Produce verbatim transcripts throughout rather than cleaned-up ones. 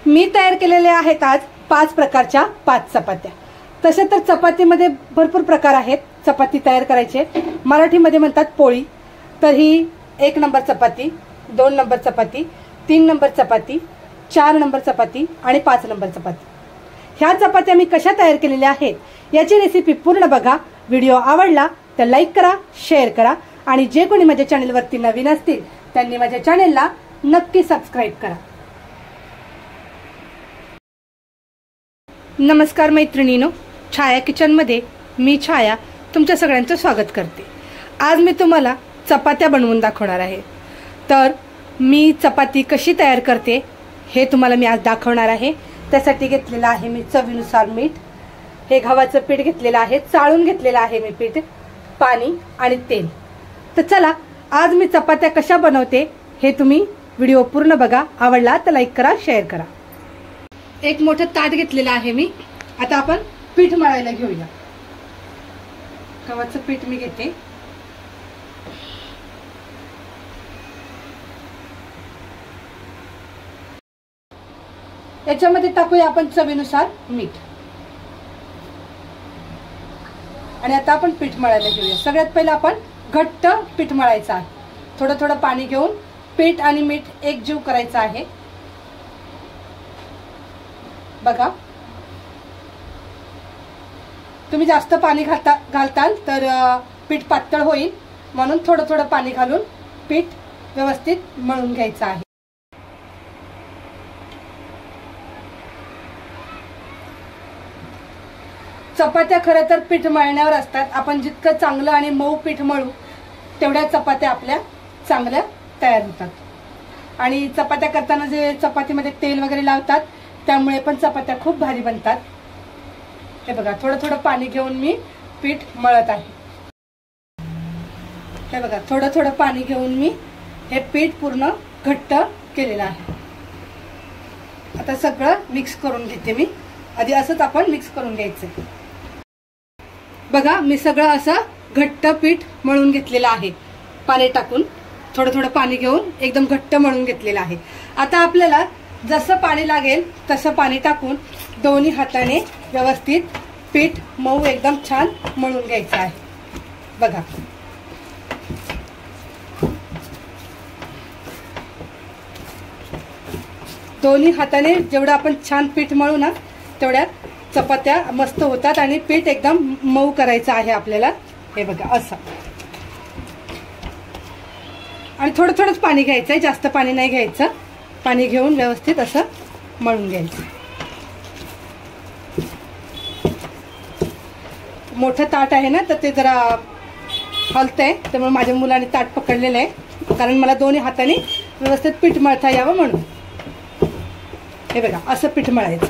मी तयार केलेल्या आहेत आज पाच प्रकारच्या पाच चपात्या। तसे तर चपातीमध्ये भरपूर प्रकार आहेत चपाती तयार करायचे। मराठीमध्ये म्हणतात पोळी, तर ही एक नंबर चपाती, दोन नंबर चपाती, तीन नंबर चपाती, चार नंबर चपाती आणि पाच नंबर चपाती। ह्या चपात्या मी कशा तयार केलेल्या आहेत याची रेसिपी पूर्ण बघा। व्हिडिओ आवडला तर लाईक करा, शेअर करा आणि जे कोणी माझ्या चॅनलवरती नवीन असतील त्यांनी माझ्या चॅनलला नक्की सबस्क्राइब करा। नमस्कार मैत्रिणींनो, छाया किचन मध्ये मी छाया तुमच्या सगळ्यांचं स्वागत करते। आज मी तुम्हाला चपात्या बनवून दाखवणार आहे। तर मी चपाती कशी तयार करते हे तुम्हाला मी आज दाखवणार आहे। त्यासाठी घेतलेलं आहे मी चवीनुसार मीठ, हे गव्हाचं पीठ घेतलेलं आहे, चाळून घेतलेलं आहे मी पीठ, पाणी आणि तेल। तर चला आज मी चपात्या कशा बनवते हे तुम्ही व्हिडिओ पूर्ण बघा। आवडला तर लाईक करा, शेअर करा। एक मोठं ताट घेतलेलं आहे मी। आता आपण पीठ मळायला घेऊया। गव्हाचं पीठ मी घेते। याच्यामध्ये टाकूया आपण चवीनुसार मीठ आणि आता आपण पीठ मळायला घेऊया। सगळ्यात पहिला आपण घट्ट पीठ मळायचं आहे। थोडं थोडं पाणी घेऊन पीठ आणि मीठ एकजीव करायचं आहे। बघा, तुम्ही जास्त पाणी घालता घालताल तर पीठ पातळ होईल, म्हणून थोडं थोडं पाणी घालून पीठ व्यवस्थित मळून घ्यायचं आहे। चपात्या खरं तर पीठ मळण्यावर असतात। आपण जितकं चांगलं आणि मऊ पीठ मळू तेवढ्या चपात्या आपल्या चांगल्या तयार होतात। आणि चपात्या करताना जे चपातीमध्ये तेल वगैरे लावतात त्यामुळे पण चपात्या खूप भारी बनतात। हे बघा, थोडं थोडं पाणी घेऊन मी पीठ मळत आहे। हे बघा, थोडं थोडं पाणी घेऊन मी हे पीठ पूर्ण घट्ट केलेलं आहे। आता सगळं मिक्स करून घेते मी। आधी असंच आपण मिक्स करून घ्यायचं। बघा, मी सगळं असं घट्ट पीठ मळून घेतलेलं आहे। पाणी टाकून थोडं थोडं पाणी घेऊन एकदम घट्ट मळून घेतलेलं आहे। आता आपल्याला जसं पाणी लागेल तसं पाणी टाकून दोन्ही हाताने व्यवस्थित पीठ मऊ एकदम छान मळून घ्यायचं आहे। बघा, दोन्ही हाताने जेवढं आपण छान पीठ मळू ना तेवढ्या चपात्या मस्त होतात आणि पीठ एकदम मऊ करायचं आहे आपल्याला। हे बघा असं, आणि थोडं थोडंच पाणी घ्यायचंय, जास्त पाणी नाही घ्यायचं। पाणी घेऊन व्यवस्थित असं मळून घ्यायचं। मोठं ताट आहे ना तर ते जरा हलतंय, त्यामुळे माझ्या मुलाने ताट पकडलेलं आहे, कारण मला दोन्ही हाताने व्यवस्थित पीठ मळता यावं म्हणून। हे बघा, असं पीठ मळायचं।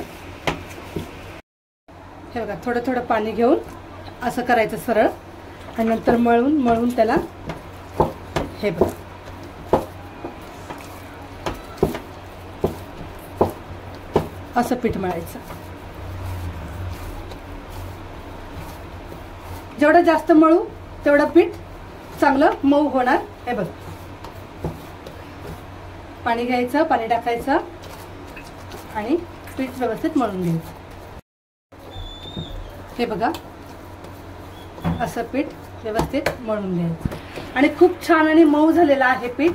हे बघा, थोडं थोडं पाणी घेऊन असं करायचं सरळ, आणि नंतर मळून मळून त्याला हे बघा असं पीठ मळायचं। जेवढं जास्त मळू तेवढं पीठ चांगलं मऊ होणार। हे बघ, पाणी घ्यायचं, पाणी टाकायचं आणि पीठ व्यवस्थित मळून घ्यायचं। हे बघा, असं पीठ व्यवस्थित मळून घ्यायचं आणि खूप छान आणि मऊ झालेलं आहे पीठ।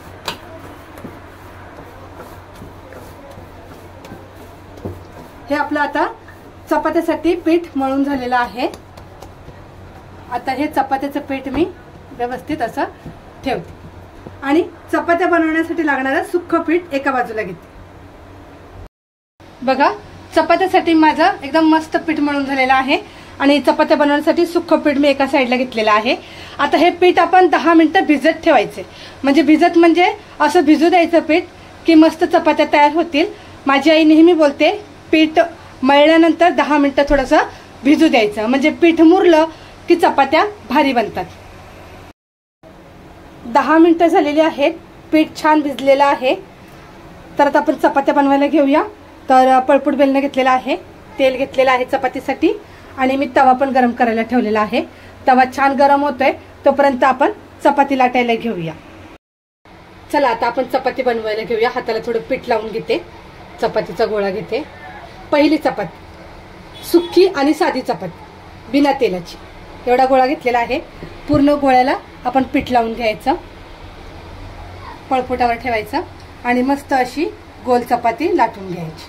हे आपलं आता चपात्यासाठी पीठ मळून झालेलं आहे। आता हे चपात्याचं पीठ मी व्यवस्थित असं ठेवते आणि चपात्या बनवण्यासाठी लागणारं सुक्क पीठ एका बाजूला घेते। बघा, चपात्यासाठी माझं एकदम मस्त पीठ मळून झालेलं आहे आणि चपात्या बनवण्यासाठी सुक्क पीठ मी एका साईडला घेतलेलं आहे। आता हे पीठ आपण दहा मिनिटं भिजत ठेवायचे। म्हणजे भिजत म्हणजे असं भिजू द्यायचं पीठ की मस्त चपात्या तयार होतील। माझी आई नेहमी बोलते पीठ मळल्यानंतर दहा मिनिटं थोडंसं भिजू द्यायचं, म्हणजे पीठ मुरलं की चपात्या भारी बनतात। दहा मिनिटं झालेली आहेत, पीठ छान भिजलेलं आहे। तर आता आपण चपात्या बनवायला घेऊया। तर पळपूट बेलणं घेतलेलं आहे, तेल घेतलेलं आहे चपातीसाठी आणि मी तवा पण गरम करायला ठेवलेला आहे। तवा छान गरम होतोय तोपर्यंत आपण चपाती लाटायला घेऊया। चला आता आपण चपाती बनवायला घेऊया। हाताला थोडं पीठ लावून घेते। चपातीचा गोळा घेते. पहिली चपाती सुक्की आणि साधी चपाती बिना तेलाची, एवढा गोळा घेतलेला आहे. पूर्ण गोळ्याला आपण पीठ लावून घ्यायचं, पळपुटावर ठेवायचं आणि मस्त अशी गोल चपाती लाटून घ्यायची.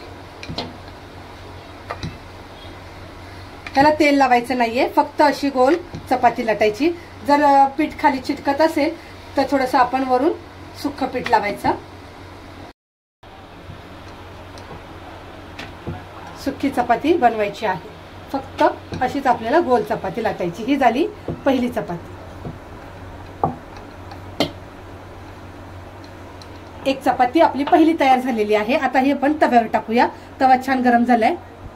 त्याला तेल लावायचं नाहीये, फक्त अशी गोल चपाती लाटायची. जर पीठ खाली चिटकत असेल तर थोडंसं आपण वरून सुक्कं पीठ लावायचं. सुक्की चपाती बनवायची आहे, फक्त अशीच आपल्याला गोल चपाती लाटायची. ही झाली पहिली चपाती. एक चपाती आपली पहिली तयार झालेली आहे. आता ही आपण तव्यावर टाकूया. तवा छान गरम झालाय.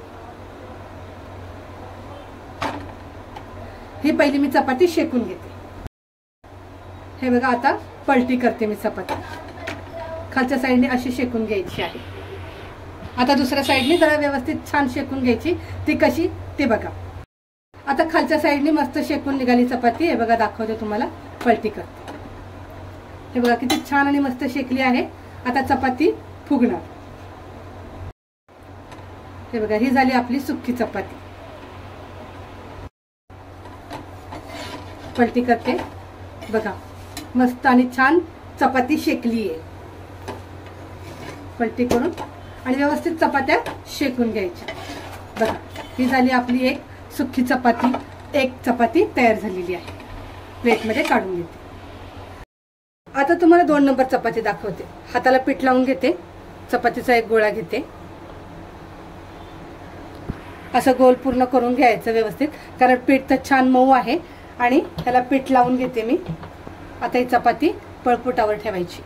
ही पहिली मी चपाती शेकून घेते. हे बघा, आता पलटी करते मी चपाती. खालच्या साईडने अशी शेकून घ्यायची आहे. आता दुसऱ्या साईडने जरा व्यवस्थित छान शेकून घ्यायची. ती कशी ते बघा. आता खालच्या साईडने मस्त शेकून निघाली चपाती. हे बघा, दाखवते तुम्हाला. पलटी करते. हे बघा किती छान आणि मस्त शेकली आहे. आता चपाती फुगणार. हे बघा, ही झाली आपली सुक्की चपाती. पलटी करते. बघा, मस्त आणि छान चपाती शेकली आहे. पलटी करून आणि व्यवस्थित चपात्या शेकून घ्यायच्या. बघा, ही झाली आपली एक सुक्की चपाती. एक चपाती तयार झालेली आहे. प्लेटमध्ये काढून घेते. आता तुम्हाला दोन नंबर चपाती दाखवते. हाताला पीठ लावून घेते. चपातीचा एक गोळा घेते. असं गोल पूर्ण करून घ्यायचं व्यवस्थित, कारण पीठ तर छान मऊ आहे. आणि त्याला पीठ लावून घेते मी. आता ही चपाती पळपुटावर ठेवायची.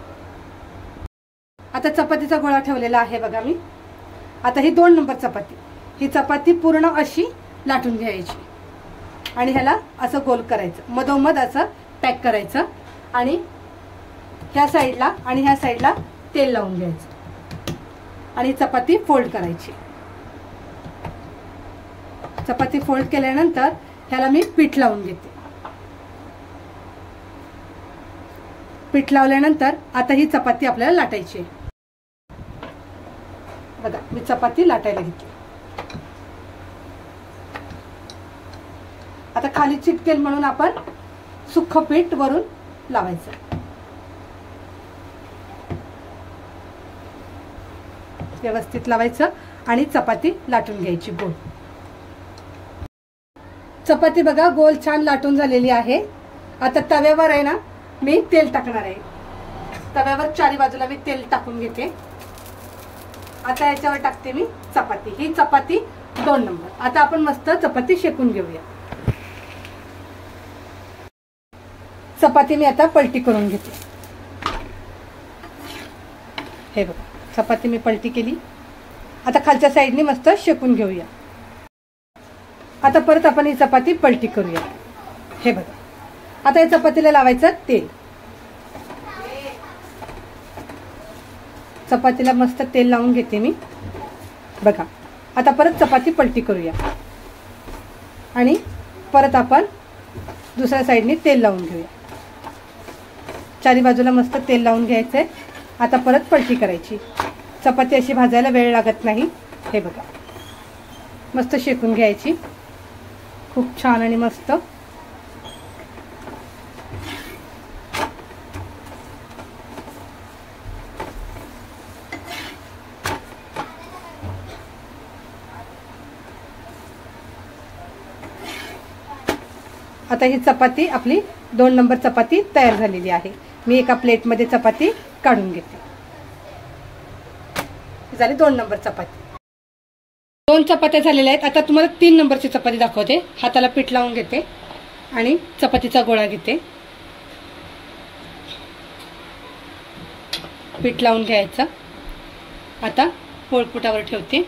आता चपातीचा गोळा ठेवलेला आहे बघा मी. आता ही दोन नंबर चपाती. ही चपाती पूर्ण अशी लाटून घ्यायची आणि ह्याला असं गोल करायचं. मधोमध असं पॅक करायचं आणि ह्या साईडला आणि ह्या साईडला तेल लावून घ्यायचं आणि चपाती फोल्ड करायची. चपाती फोल्ड केल्यानंतर ह्याला मी पीठ लावून घेते. पीठ लावल्यानंतर आता ही चपाती आपल्याला लाटायची आहे. बघा, मी चपाती लाटायला घेतली. आता खाली चिटकेल म्हणून आपण सुक्कं पीठ वरून लावायचं. व्यवस्थित लावायचं आणि चपाती लाटून घ्यायची गोल. चपाती बघा गोल छान लाटून झालेली आहे. आता तव्यावर आहे ना मी तेल टाकणार आहे. तव्यावर चारी बाजूला मी तेल टाकून घेते. आता याच्यावर टाकते मी चपाती. ही चपाती दोन नंबर. आता आपण मस्त चपाती शेकून घेऊया. चपाती मी आता पलटी करून घेते. हे बघा, चपाती मी पलटी केली. आता खालच्या साईडने मस्त शेकून घेऊया. आता परत आपण ही चपाती पलटी करूया. हे बघा, आता या चपातीला लावायचं तेल. चपातीला मस्त तेल लावून घेते मी. बघा, आता परत चपाती पलटी करूया आणि परत आपण दुसऱ्या साईडने तेल लावून घेऊया. चारी बाजूला मस्त तेल लावून घ्यायचंय. आता परत पलटी करायची. चपाती अशी भाजायला वेळ लागत नाही. हे बघा, मस्त शेकून घ्यायची. खूप छान आणि मस्त. आता ही चपाती आपली दोन नंबर चपाती तयार झालेली आहे. मी एका प्लेटमध्ये चपाती काढून घेते. झाली दोन नंबर चपाती. दोन चपात्या झालेल्या आहेत. आता तुम्हाला तीन नंबरची चपाती दाखवते. हाताला पीठ लावून घेते आणि चपातीचा गोळा घेते. पीठ लावून घ्यायचं. आता पोळपुटावर ठेवते.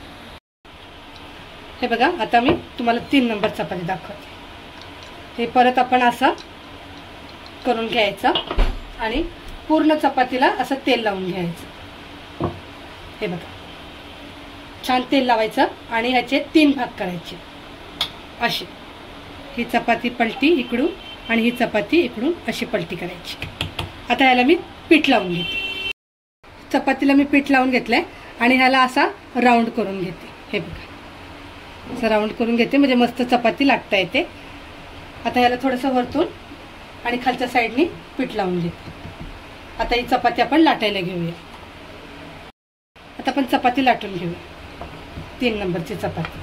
हे बघा, आता मी तुम्हाला तीन नंबर चपाती दाखवते. हे परत आपण असं करून घ्यायचं आणि पूर्ण चपातीला असं तेल लावून घ्यायचं. हे बघा, छान तेल लावायचं आणि ह्याचे तीन भाग करायचे असे. ही चपाती पलटी इकडून आणि ही चपाती इकडून अशी पलटी करायची. आता याला मी पीठ लावून घेते. चपातीला मी पीठ लावून घेतलंय. आणि ह्याला असा राऊंड करून घेते. हे बघा असं राऊंड करून घेते म्हणजे मस्त चपाती लाटता येते. आता ह्याला थोडंसं वरतून आणि खालच्या साईडनी पीठ लावून घेते. आता ही चपाती आपण लाटायला घेऊया. आता आपण चपाती लाटून घेऊया. तीन नंबरची चपाती.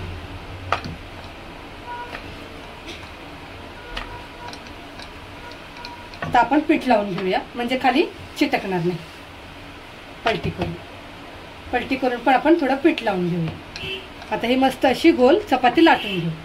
आता आपण पीठ लावून घेऊया म्हणजे खाली चिटकणार नाही. पलटी करून पलटी करून पण आपण थोडं पीठ लावून घेऊया. आता ही मस्त अशी गोल चपाती लाटून घेऊ.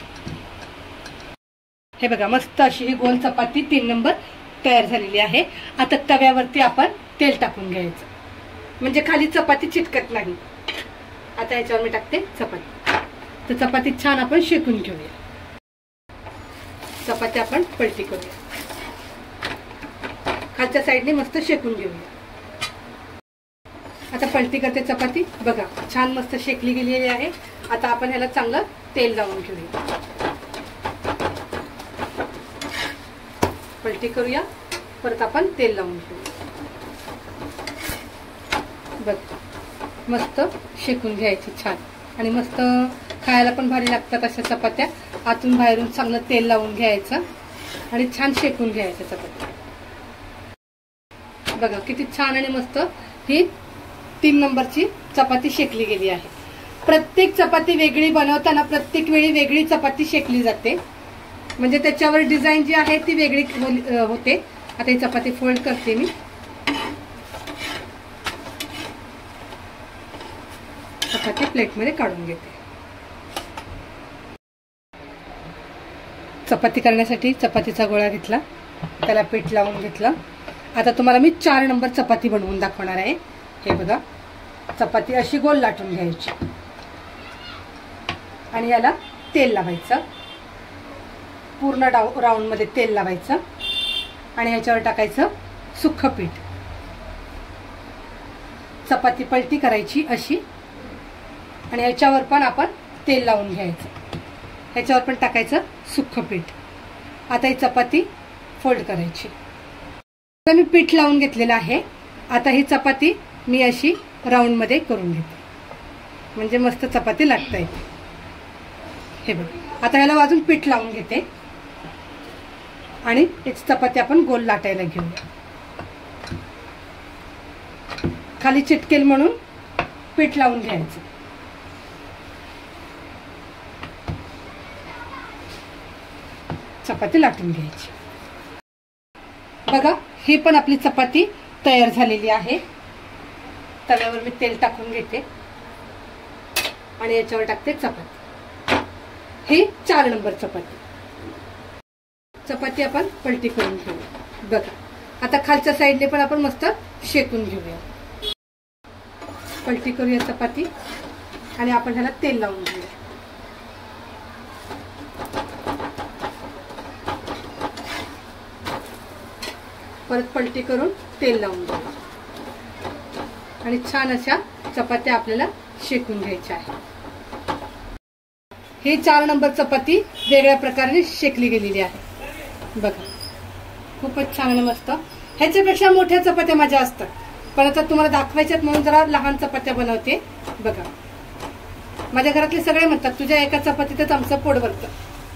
हे बघा मस्त अशी ही गोल चपाती तीन नंबर तयार झालेली आहे. आता तव्यावरती आपण तेल टाकून घ्यायचं म्हणजे खाली चपाती चिटकत नाही. आता याच्यावर मी टाकते चपाती. तर चपाती छान आपण शेकून घेऊया. चपाती आपण पलटी करूया. खालच्या साईडने मस्त शेकून घेऊया. आता पलटी करते चपाती. बघा छान मस्त शेकली गेलेली आहे. आता आपण ह्याला चांगलं तेल लावून घेऊया. पलटी करूया. परत आपण तेल लावून घेऊया. बघ मस्त शेकून घ्यायची छान आणि मस्त खायला पण भारी लागतात अशा चपात्या. आतून बाहेरून चांगलं तेल लावून घ्यायचं आणि छान शेकून घ्यायच्या चपात्या. बघा किती छान आणि मस्त ही तीन नंबरची चपाती शेकली गेली आहे. प्रत्येक चपाती वेगळी बनवताना प्रत्येक वेळी वेगळी चपाती शेकली जाते म्हणजे त्याच्यावर डिझाईन जी आहे ती वेगळी होते. आता ही चपाती फोल्ड करते मी. चपाती प्लेटमध्ये काढून घेते. चपाती करण्यासाठी चपातीचा गोळा घेतला. त्याला पीठ लावून घेतलं. आता तुम्हाला मी चार नंबर चपाती बनवून दाखवणार आहे. हे बघा चपाती अशी गोल लाटून घ्यायची आणि याला तेल लावायचं. पूर्ण डाव राऊंड मध्ये तेल लावायचं आणि ह्याच्यावर टाकायचं सुक्खं पीठ. चपाती पलटी करायची अशी आणि ह्याच्यावर पण आपण तेल लावून घ्यायचं. ह्याच्यावर पण टाकायचं सुक्खं पीठ. आता ही चपाती फोल्ड करायची. मी पीठ लावून घेतलेलं आहे. आता ही चपाती मी अशी राऊंड मध्ये करून घेते म्हणजे मस्त चपाती लाटता येते. हे बघ आता याला अजून पीठ लावून घेते आणि याची चपाती आपण गोल लाटायला घेऊया. खाली चिटकेल म्हणून पीठ लावून घ्यायचं. चपाती लाटून घ्यायची. बघा ही पण आपली चपाती तयार झालेली आहे. तव्यावर मी तेल टाकून घेते आणि याच्यावर टाकते चपाती. ही चार नंबर चपाती. चपाती आपण पलटी करून घेऊया. बघा आता खालच्या साईडने पण आपण मस्त शेकून घेऊया. पलटी करूया चपाती आणि आपण ह्याला तेल लावून घेऊया. परत पलटी करून तेल लावून घेऊया आणि छान अशा चपात्या आपल्याला शेकून घ्यायच्या आहे. ही चार नंबर चपाती वेगळ्या प्रकारे शेकली गेलेली आहे. बघा खूपच छान आणि मस्त. ह्याच्यापेक्षा मोठ्या चपात्या माझ्या असतात पण आता तुम्हाला दाखवायच्यात म्हणून जरा लहान चपात्या बनवते. बघा माझ्या घरातले सगळे म्हणतात तुझ्या एका चपातीतच आमचं पोट भरतं.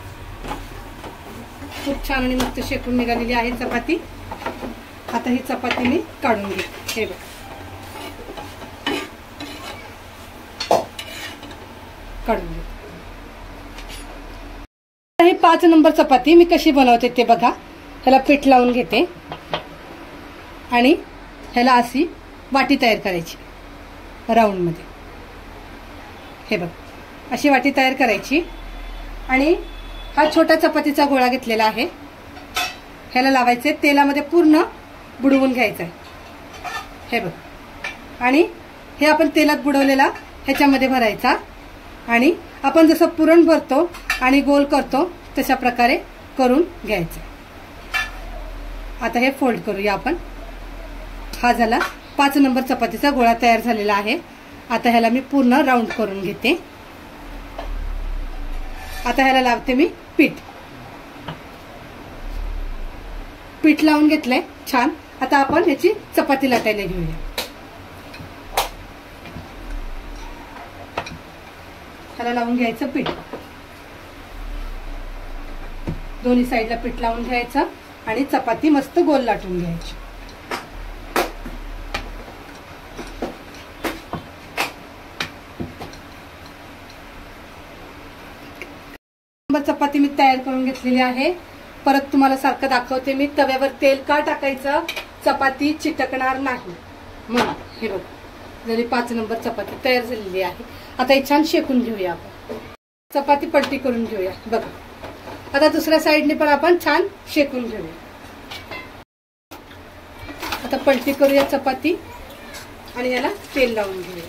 खूप छान आणि मस्त शेकून निघालेली आहे चपाती. आता ही चपाती मी काढून घेते. हे बघा काढून घेते. ही पाच नंबर चपाती मी कशी बनवते ते बघा. ह्याला पीठ लावून घेते आणि ह्याला अशी वाटी तयार करायची राऊंड मध्ये. हे बघ अशी वाटी तयार करायची आणि हा छोटा चपातीचा गोळा घेतलेला आहे. ह्याला लावायचे तेलामध्ये पूर्ण बुडवून घ्यायचं आहे. हे बघ आणि हे आपण तेलात बुडवलेला ह्याच्यामध्ये भरायचा आणि आपण जसं पुरण भरतो आणि गोल करतो तशा प्रकारे करून घ्यायचं. आता हे फोल्ड करूया आपण. हा झाला पाच नंबर चपातीचा गोळा तयार झालेला आहे. आता ह्याला मी पूर्ण राऊंड करून घेते. आता ह्याला लावते मी पीठ. पीठ लावून घेतलंय छान. आता आपण ह्याची चपाती लाटायला घेऊया. ह्याला लावून घ्यायचं पीठ, दोन्ही साईडला पीठ लावून घ्यायचं आणि चपाती मस्त गोल लाटून घ्यायची. चपाती मी तयार करून घेतलेली आहे. परत तुम्हाला सारखं दाखवते मी, तव्यावर तेल का टाकायचं, चपाती चिटकणार नाही म्हणून. हे बघ, जरी पाच नंबर चपाती तयार झालेली आहे. आता हे छान शेकून घेऊया आपण. चपाती पलटी करून घेऊया. बघा, आता दुसऱ्या साईडने पण आपण छान शेकून घेऊया. आता पलटी करूया चपाती आणि याला तेल लावून घेऊया.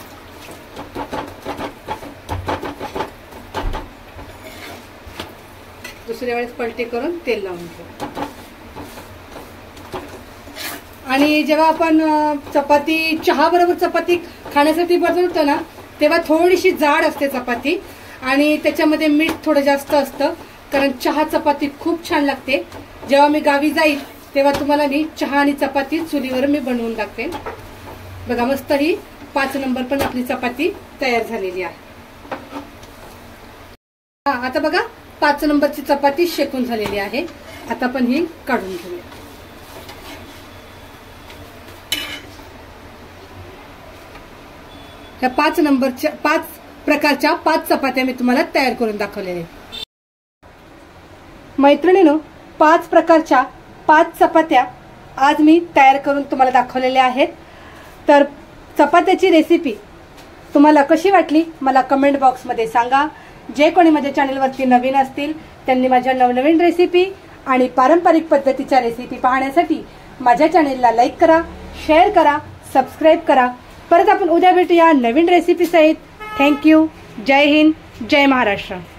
दुसऱ्या वेळेस पलटी करून तेल लावून घेऊ. आणि जेव्हा आपण चपाती चहा बरोबर चपाती खाण्यासाठी बनवतो ना, तेव्हा थोडीशी जाड असते चपाती आणि त्याच्यामध्ये मीठ थोडं जास्त असतं, कारण चहा चपाती खूप छान लागते. जेव्हा मी गावी जाईल तेव्हा तुम्हाला मी चहा आणि चपाती चुलीवर मी बनवून दाखवेन. बघा, मस्त ही पाच नंबर पण आपली चपाती तयार झालेली आहे. हा, आता बघा पाच नंबरची चपाती शेकून झालेली आहे. आता पण ही काढून घेऊया. ह्या पाच नंबरच्या पाच प्रकारच्या पाच चपात्या मी तुम्हाला तयार करून दाखवलेल्या आहेत. मैत्रिणींनो, पाच प्रकारच्या पाच चपात्या आज मी तयार करून तुम्हाला दाखवलेल्या आहेत. तर चपात्याची रेसिपी तुम्हाला कशी वाटली मला कमेंट बॉक्समध्ये सांगा. जे कोणी माझ्या चॅनलवरती नवीन असतील त्यांनी माझ्या नवनवीन रेसिपी आणि पारंपरिक पद्धतीच्या रेसिपी पाहण्यासाठी माझ्या चॅनलला लाईक करा, शेअर करा, सबस्क्राईब करा. परत आपण उद्या भेटूया नवीन रेसिपी सहित. थँक्यू. जय हिंद, जय महाराष्ट्र.